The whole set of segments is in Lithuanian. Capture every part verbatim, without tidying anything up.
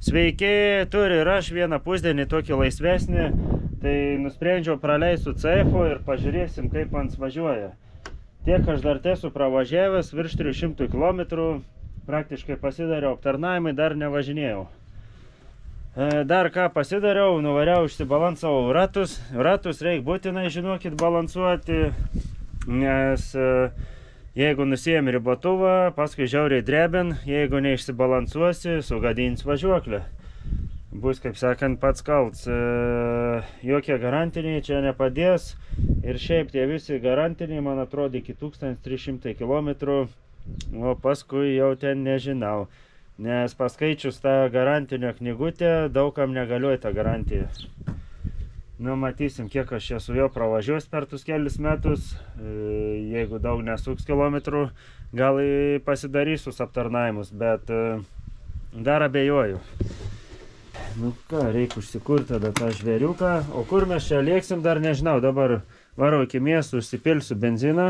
Sveiki, turi ir aš vieną pusdienį tokį laisvesnį, tai nusprendžiau praleisiu ceifu ir pažiūrėsim, kaip man važiuoja. Tiek aš dar esu pravažiavęs virš trijų šimtų kilometrų, praktiškai pasidariau aptarnavimai, dar nevažinėjau. Dar ką pasidariau, nuvariau, išsibalansavau ratus. Ratus reikia būtinai, žinokit, balansuoti, nes jeigu nusiėmi ribotuvą, paskui žiauriai drebin, jeigu neišsibalansuosi, sugadins važiuoklę. Bus, kaip sakant, pats kalts. Jokie garantiniai čia nepadės. Ir šiaip tie visi garantiniai, man atrodo, iki tūkstantis trys šimtai kilometrų, o paskui jau ten nežinau. Nes paskaičius tą garantinio knygutę, daugam negalioja tą garantiją. Nu, matysim, kiek aš čia su jo pravažiuos per tus kelius metus. Jeigu daug nesuks kilometrų, gal pasidarysiu aptarnavimus, bet dar abejoju. Nu ką, reikia užsikurti tada tą žvėriuką. O kur mes čia lėksim, dar nežinau. Dabar varau iki miestų, užsipilsiu benziną.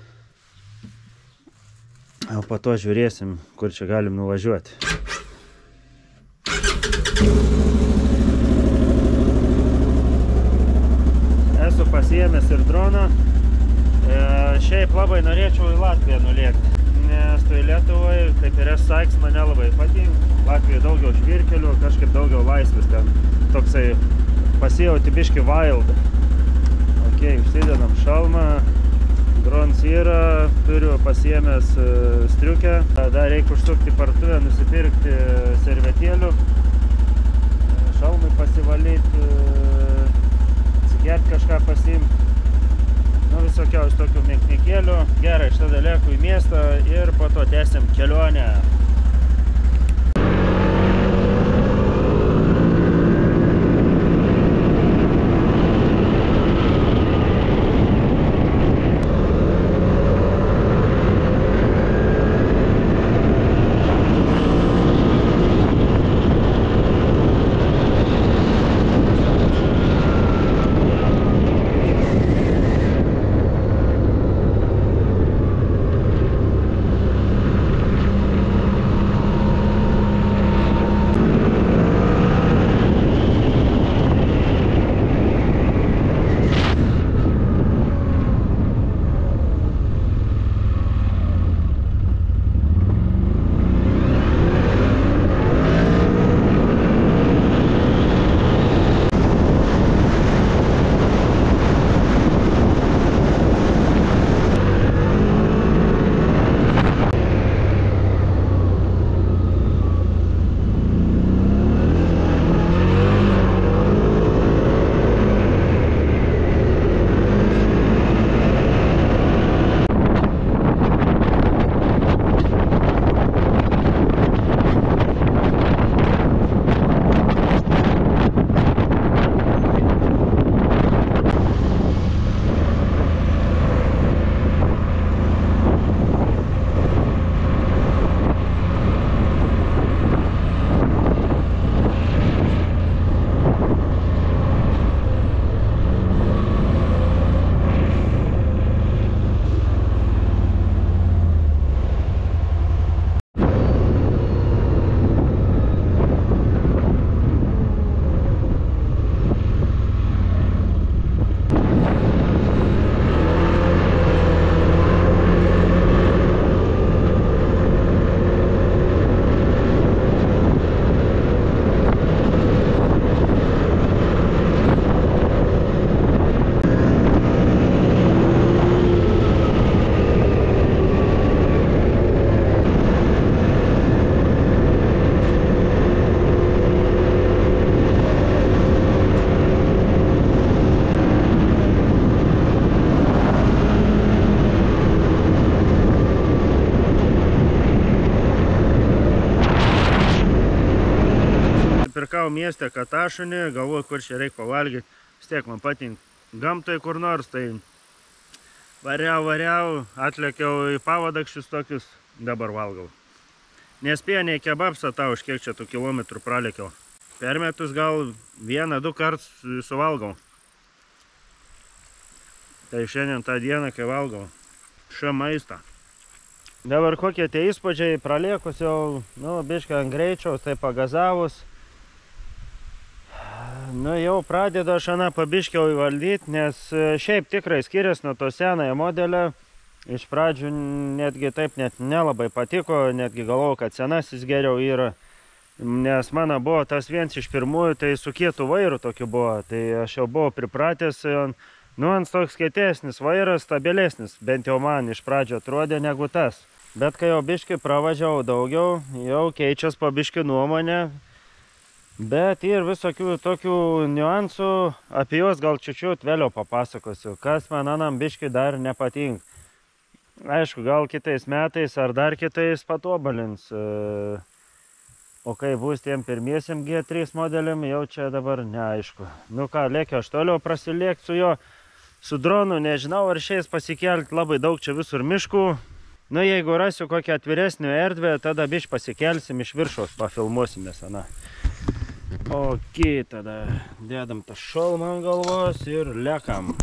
O po to žiūrėsim, kur čia galim nuvažiuoti. Esu pasiėmęs ir droną. E, šiaip labai norėčiau į Latviją nulėkti. Nes tai Lietuvoje, kaip ir esu sakęs, mane labai patinka. Latvijoje daugiau žvyrkelių, kažkaip daugiau laisvės ten. Toksai pasijauti biški wild. Ok, užsidedam šalmą. Drons yra, turiu pasiėmęs striukę. Dar reikia užsukti parduotuvę, nusipirkti servetėlių, šalmui pasivalyti, atsigerti kažką pasiimti. Nu, visokiausių tokių mėknikėlių. Gerai, aš tada lėku į miestą ir po to tęsim kelionę. Pirkau mieste katašunį, galvoju, kur čia reikia pavalgyti. Vis tiek man patinka gamtai kur nors, tai variau, variau, atlėkiau į pavadakščius tokius, dabar valgau. Nespėjo nei kebabsą tau, už kiek čia tų kilometrų pralėkiau. Per metus gal vieną, du kartus suvalgau. Tai šiandien tą dieną, kai valgau šią maistą. Dabar kokie tie įspūdžiai, praliekus jau, nu, biškai ant greičiaus, tai pagazavus. Nu jau pradedu aš aną pabiškiau įvaldyti, nes šiaip tikrai skiriasi nuo to senojo modelio. Iš pradžių netgi taip net nelabai patiko, netgi galvojau, kad senasis geriau yra. Nes mano buvo tas viens iš pirmųjų, tai su kietu vairu tokiu buvo. Tai aš jau buvau pripratęs, nu ant toks kietesnis vairas, stabilesnis, bent jau man iš pradžio atrodė negu tas. Bet kai jau biški pravažiavau daugiau, jau keičias po biški nuomonę. Bet ir visokių tokių niuansų, apie juos gal čiučiut vėliau papasakosiu, kas man anam biški dar nepatinka. Aišku, gal kitais metais ar dar kitais patobalins. O kai bus tiem pirmiesiam G trys modeliam, jau čia dabar neaišku. Nu ką, lėkiu aš toliau prasilėkti su jo, su dronu, nežinau, ar šiais pasikelti labai daug čia visur miškų. Nu jeigu rasiu kokią atviresnį erdvę, tada biš pasikelsim iš viršaus, pafilmuosimės, ana. Ok, tada dėdam tą šalmą ant galvos ir lėkam.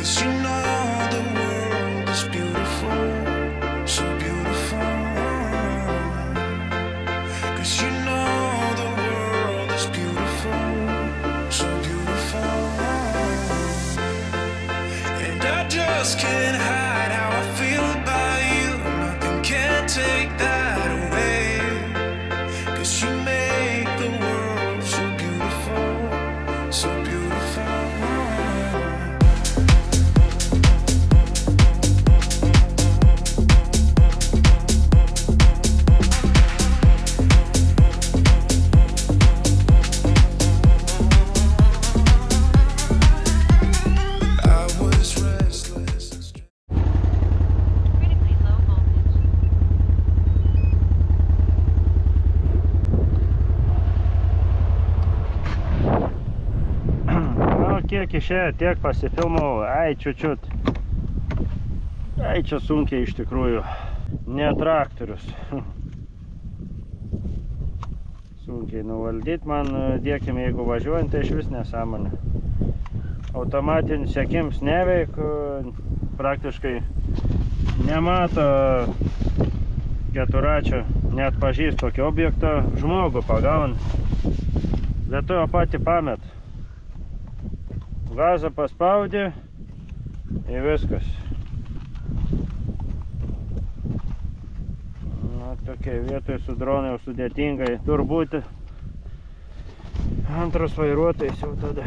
'Cause you know the world is beautiful, so beautiful. 'Cause you know the world is beautiful, so beautiful. And I just can't hide how I feel about you. Nothing can take that away. 'Cause you make the world so beautiful, so beautiful. I was restless and stressed. Critically low voltage. Nu, kiek išėjo, tiek pasifilmau, ai, čiučiut. Ai, čia sunkiai iš tikrųjų. Ne traktorius. Sunkiai nuvaldyt man, dėkim, jeigu važiuojant, tai iš vis nesąmonė. Automatinis sekims neveik, praktiškai nemato keturačio, net pažįst tokio objekto, žmogų pagauna. Lietuvo patį pamet. Gazą paspaudė ir viskas. Na, tokia vietoje su dronai jau sudėtingai turbūt. Antras vairuotojas jau tada.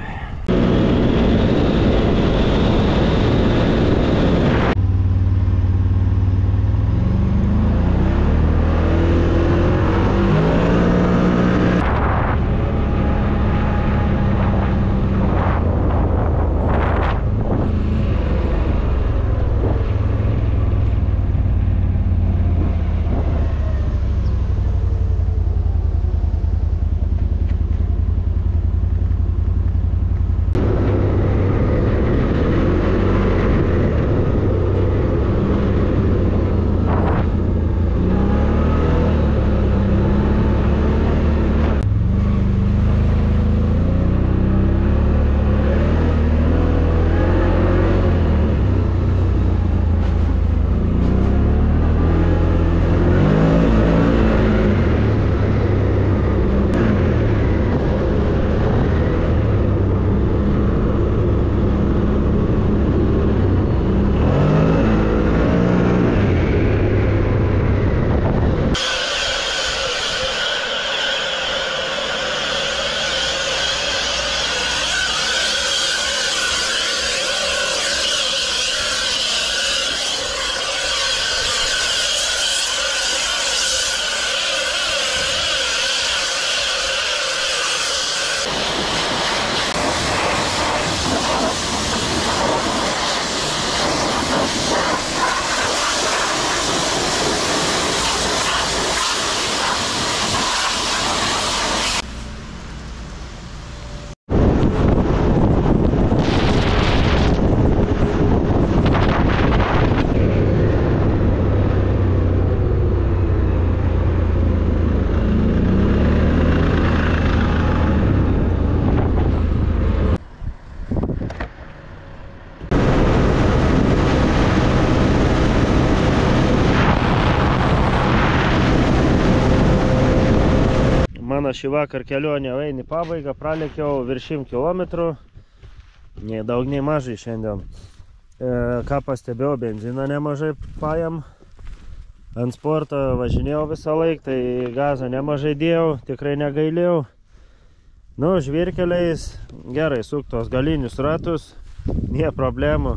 Mano šį vakar kelionė eina į pabaigą, pralėkiau virš šimto kilometrų, nei daug, nei mažai šiandien. E, ką pastebėjau, benziną nemažai pajam, ant sporto važinėjau visą laiką, tai gazą nemažai dėjau, tikrai negailėjau. Nu, žvyrkeliais gerai suktos galinius ratus, nie problemų,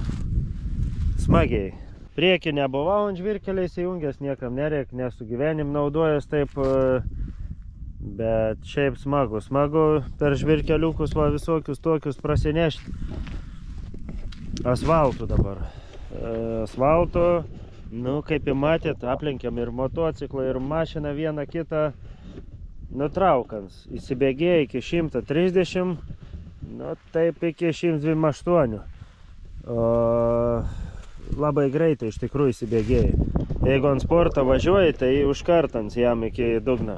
smagiai. Priekį nebuvau ant žvyrkeliais įjungęs, niekam nereik, nesu gyvenim naudojęs taip, bet šiaip smagu, smagu per žvyrkeliukus va visokius tokius prasinešti. Asfaltų dabar. Asfaltų, nu kaip ir matėt, aplenkiam ir motociklą, ir mašiną vieną kitą nutraukans. Įsibėgėja iki šimto trisdešimt, nu taip iki šimto dvidešimt aštuonių. O, labai greitai iš tikrųjų įsibėgėja. Jeigu ant sporto važiuoji, tai užkartans jam iki dugno.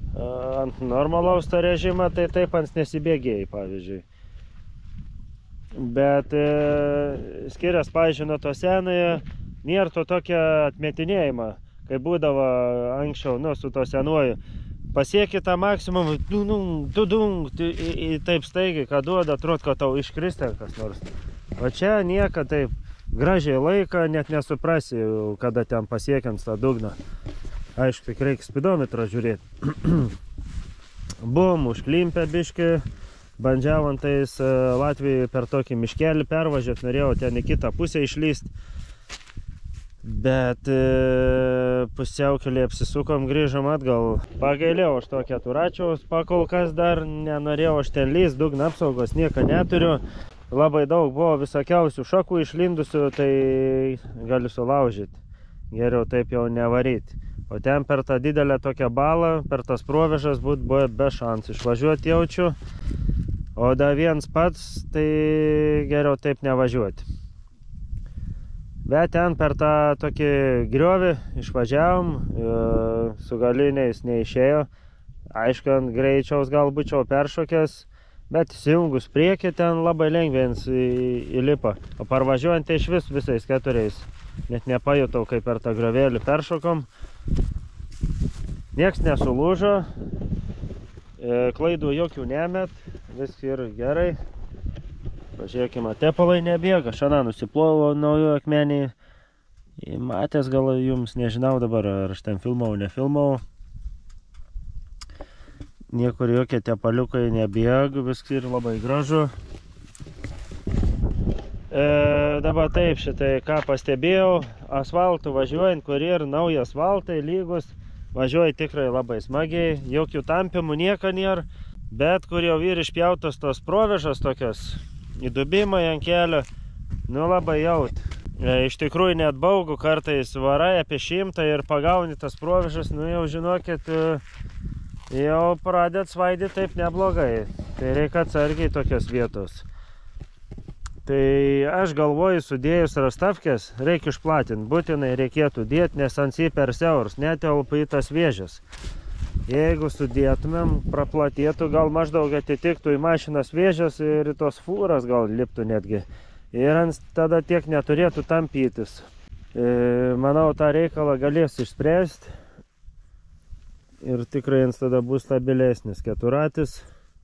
Ant normalaus tą režimą, tai taip ant nesibėgėjai, pavyzdžiui. Bet e, skirias, pavyzdžiui, nuo to senojo, nėra to tokio atmetinėjimo, kai būdavo anksčiau, nu, su to senuoju. Pasieki tą maksimum, dudung, dudung, taip staigiai, kad duoda, atrodo, kad tau iškristė kas nors. O čia nieka taip gražiai laiką, net nesuprasi, kada ten pasiekiant tą dugną. Aišku, tik reikia spidometrą žiūrėti. Buvom užklimpę biškį, bandžiavom tais Latvijoje per tokį miškelį pervažiuoti, norėjau ten į kitą pusę išlysti. Bet e, pusiaukelį apsisukom, grįžom atgal. Pagailėjau aš to keturačiaus, pakol kas dar nenorėjau aš ten lyst, dugno apsaugos nieko neturiu. Labai daug buvo visokiausių šakų išlindusių, tai galiu sulaužyti. Geriau taip jau nevaryti. O ten per tą didelę tokią balą, per tas provežas būt buvo be šansų. Išvažiuoti jaučiu, o da viens pats, tai geriau taip nevažiuoti. Bet ten per tą tokį griovį išvažiavom, su galiniais neišėjo. Aišku, ant greičiaus gal būčiau peršokęs, bet įsijungus priekį ten labai lengvins įlipa. O parvažiuojant tai iš vis visais keturiais. Net nepajutau, kaip per tą griovėlį peršokom. Nieks nesulūžo, klaidų jokių nemet, viskas yra gerai. Pažiūrėkime, tepalai nebėga, šiandien nusiplovo naujo akmenį. Matęs gal jums, nežinau dabar, ar aš ten filmau, nefilmau. Niekur jokie tepaliukai nebėga, viskas yra labai gražu. E, dabar taip, šitai ką pastebėjau, asfaltų važiuojant, kur yra nauji asfaltai, lygus, važiuoja tikrai labai smagiai, jokių tampimų nieko nėra, bet kur jau yra išpjautos tos provežas tokios, įdubimai ant kelio, nu labai jaut. E, iš tikrųjų net baugu, kartais varai apie šimtą ir pagauni tas provežas, nu jau žinokit, jau pradėt svaidyti taip neblogai. Tai reikia atsargiai tokios vietos. Tai aš galvoju, sudėjus rastavkės, reikia išplatinti. Būtinai reikėtų dėti, nes ant jį per siaurs, netelpa į tas vėžes. Jeigu sudėtumėm, praplatėtų, gal maždaug atitiktų į mašinas vėžės ir į tos fūras gal liptų netgi. Ir ant tada tiek neturėtų tampytis. E, manau, tą reikalą galės išspręsti. Ir tikrai ant tada bus stabilesnis keturatis.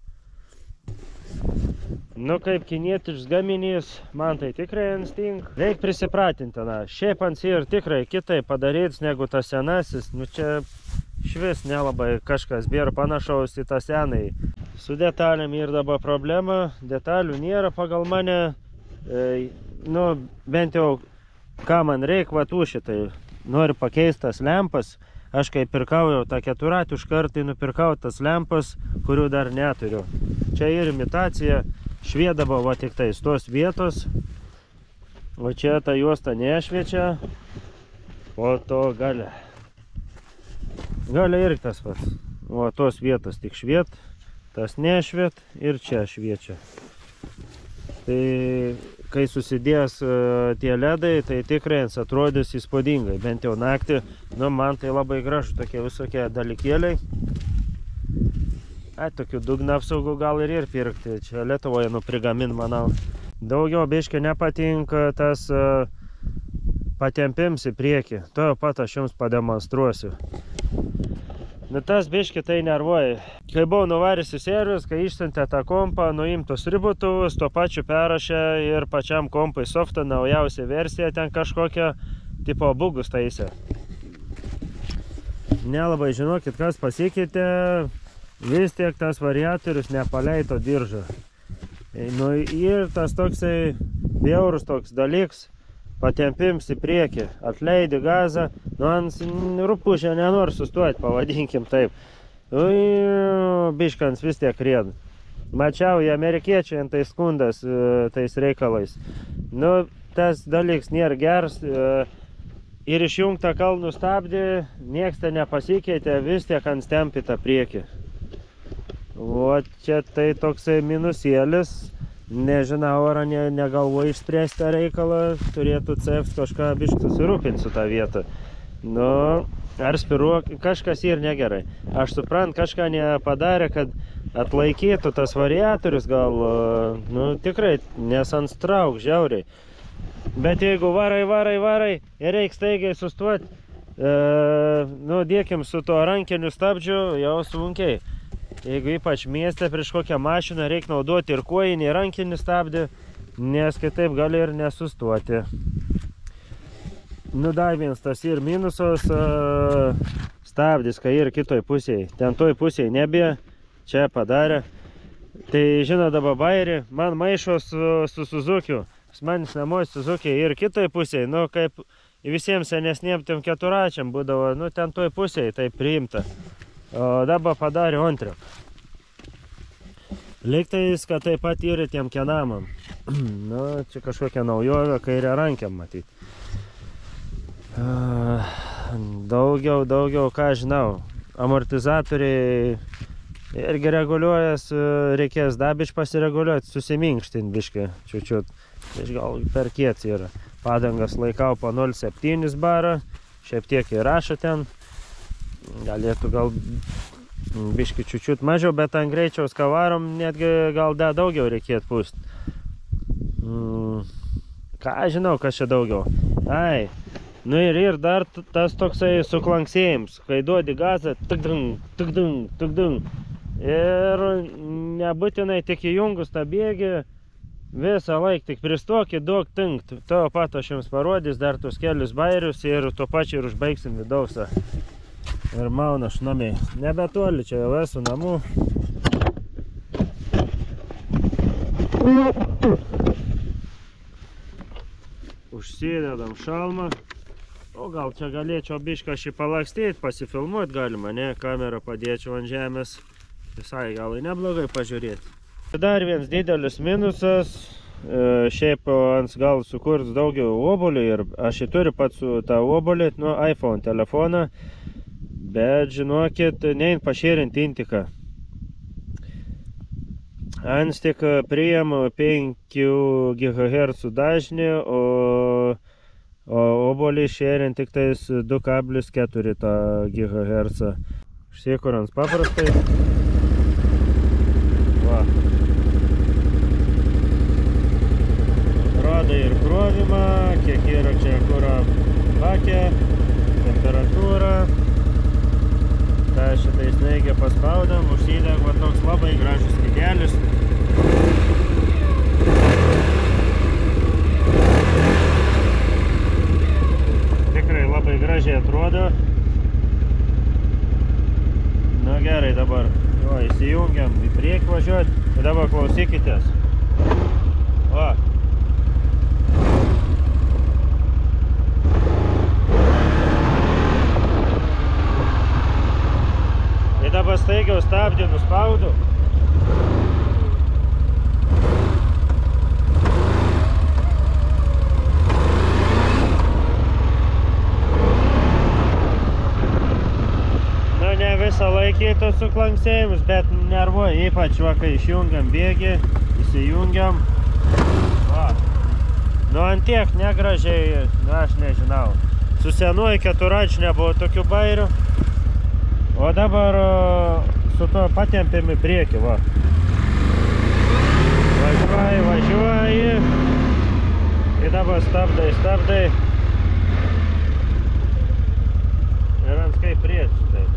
Nu, kaip kinietiškas gaminys, man tai tikrai ant stink. Reikia prisipratinti, na. Šiaip ant ir tikrai kitai padarytis negu tas senasis. Nu, čia švis nelabai kažkas bėra panašaus į tą senai. Su detalėm ir dabar problema, detalių nėra pagal mane, e, nu, bent jau ką man reikia, va tų šitai, noriu pakeisti tas lempas, aš kai pirkau jau tą keturatį, už kartą nupirkau tas lempas, kurių dar neturiu. Čia ir imitacija, šviedavo va tik tais tos vietos, o čia ta juosta nešviečia, o to gale. Gali irgi tas pats. O tos vietos tik šviet, tas nešviet ir čia šviečia. Tai kai susidės tie ledai, tai tikrai atrodys įspūdingai. Bent jau naktį, nu man tai labai gražu, tokie visokie dalykėliai. Ai, tokių dugno apsaugų gal ir ir pirkti. Čia Lietuvoje nu prigamin, manau. Daugiau biškai nepatinka tas uh, patempims į priekį. To jau pat aš jums pademonstruosiu. Nu tas biški tai nervuoja. Kai buvau nuvaręs į servis, kai išsiuntė tą kompą, nuimtus ribotuvus, tuo pačiu perrašė ir pačiam kompai softą naujausią versiją, ten kažkokią tipo bugus taisė. Nelabai žinokit, kas pasikeitė, vis tiek tas variatorius nepaleido diržą. Nu ir tas toksai bjaurus toks dalyks, patempims į priekį, atleidi gazą, nu ant rūpušę nenori sustoti, pavadinkim taip. Biškans vis tiek rieda. Mačiau, į amerikiečiai ant tai skundas tais reikalais. Nu, tas dalyks nėra geras. Ir išjungtą kalnų stabdį, nieks tai nepasikeitė, vis tiek ant stempita priekį. O čia tai toksai minusėlis. Nežinau, ar ne, negalvoju išspręsti tą reikalą, turėtų C F kažką biškai susirūpinti su tą vietą. Nu, ar spiruok, kažkas ir negerai. Aš suprant, kažką nepadarė, kad atlaikytų tas variatorius gal, nu, tikrai nesanstrauk žiauriai. Bet jeigu varai, varai, varai ir reikia staigiai sustoti, e, nu, dėkim su tuo rankiniu stabdžiu jau sunkiai. Jeigu ypač mieste prieš kokią mašiną reikia naudoti ir kojinį rankinį stabdį, nes kitaip gali ir nesustoti. Nu, dar vienas tas ir minusas stabdis, kai ir kitoj pusėje. Ten toj pusėje nebė, čia padarė. Tai žino dabar bairį, man maišo su, su Suzukiu. Manis namuose Suzuki ir kitoj pusėje, nu, kaip visiems senesniem tiem keturačiam būdavo, nu, ten toj pusėje tai priimta. O dabar padarė antrą. Lygtais, kad taip pat yra tiem kenamam. Nu, čia kažkokia naujovė, kairė rankiam matyti. Daugiau, daugiau, ką žinau. Amortizatoriai irgi reguliuojas, reikės dabič pasireguliuoti, susiminkštinti biškai, čiučiut. Gal per kiet yra. Padangas laikau po nol septyni barą, šiek tiek įrašo ten. Galėtų gal biškai čiučiut mažiau, bet ant greičiaus ką varom, netgi gal da daugiau reikėtų pūsti. Mm, ką žinau, kas čia daugiau. Ai, nu ir, ir dar tas toksai suklanksėjims, kai duodi gazą, tuk-dung, tuk-dung, tuk-dung. Ir nebūtinai tik įjungus tą bėgį, visą laik tik pristokį, daug tinkt. Tavo pat aš jums parodys dar tos kelius bairius ir tuo pačiu ir užbaigsim vidausą. Ir mauna šnamiai. Nebetoli, čia jau esu namų. Užsidedam šalmą. O gal čia galėčiau bišką šį palakstyti, pasifilmuoti galima, ne? Kamerą padėčiau ant žemės. Visai gal neblogai pažiūrėti. Dar vienas didelis minusas, šiaip ant gal sukurs daugiau obuolių ir aš jį turiu pats su tą obuolį, nu, iPhone telefoną, bet žinokit, nein pašėrinti intiką. Ant tik priimu penki gigahercų dažnį, o, o obuolį šėrinti tik tais du kablis keturi gigahercą. Užsikurant paprastai. Va. Rodo ir krovimą, kiek yra čia kuro bakė, temperatūra. Ta šitai snaigė paspaudam, užsideg va toks labai gražus skidelis. Tikrai labai gražiai atrodo. Nu gerai dabar. O, įsijungiam į priekį važiuoti ir dabar klausykitės. O. Ir dabar staigiau stabdį nuspaudų. Visą laikį tos suklanksėjimus, bet nervuoja, ypač va, kai išjungiam bėgį, įsijungiam. Va. Nu, ant tiek negražiai, nu, aš nežinau. Su senuoju keturačiu nebuvo tokių bairių, o dabar su to patempėm į priekį, va. Važiuoji, važiuoji. Ir dabar stabdai, stabdai. Ir ant kaip priečių, tai.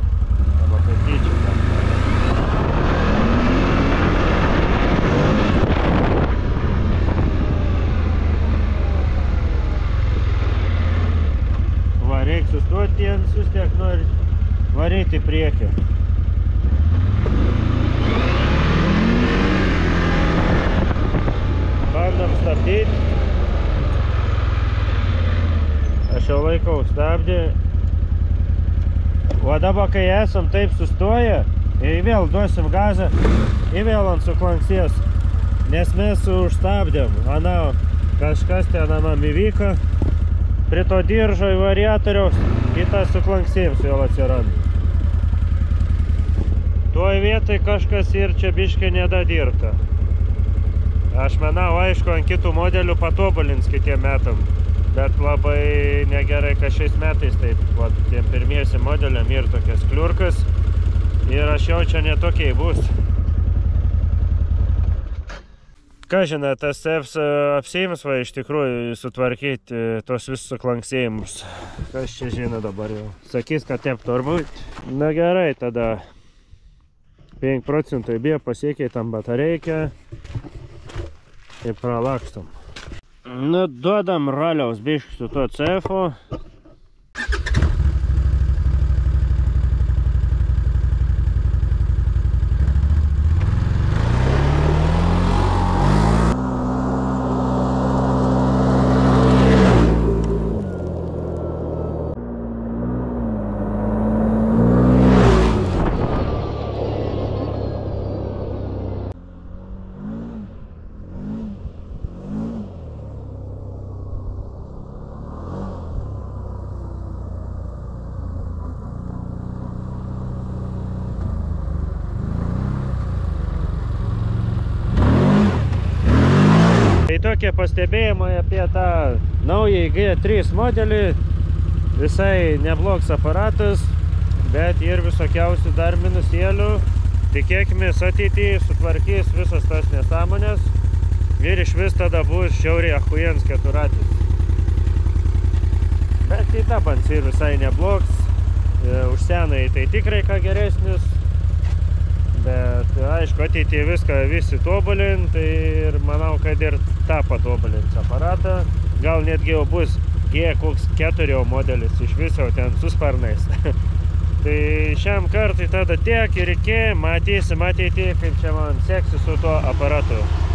Va, reikia sustoti ant vis tiek nori varyti į priekį. Bandom stabdyti. Aš jau laikau stabdį. O dabar, kai esam taip sustoję, ir vėl duosim gazą, ir vėl ant suklanksės, nes mes užstabdėm. Manau, kažkas ten man įvyko, prie to diržo į variatoriaus, kitas suklanksėms vėl atsiranda. Tuoj vietoj kažkas ir čia biškai nedadirta. Aš manau, aišku, ant kitų modelių patobulins kitiem metam. Bet labai negerai, kad šiais metais taip, va, tiem pirmiesi modeliam ir tokias kliurkas. Ir aš jaučia netokiai bus. Ką žinai, tas C F apsiims va iš tikrųjų sutvarkyti tos visus suklangsėjimus. Kas čia žino dabar jau? Sakys, kad taip turbūt. Na gerai, tada penki procentai bija pasiekiai tam batareikę. Ir pralakstom. Nu, duodam raliaus biškį su tuo C F-u. Tai tokie pastebėjimai apie tą naują G trys modelį. Visai neblogs aparatas, bet ir visokiausių dar minusėlių. Tikėkimės ateityje sutvarkys visas tas nesąmonės ir iš vis tada bus šiauriai achujens keturatis. Bet į tą pans ir visai neblogs. Už senai tai tikrai ką geresnis. Bet aišku, ateityje viską visi tobulint, tai ir manau, kad ir tą patobulins aparatą. Gal netgi jau bus G koks keturi modelis iš viso ten su sparnais. Tai šiam kartui tada tiek ir iki, matysim ateityje, kaip čia man seksis su tuo aparatu.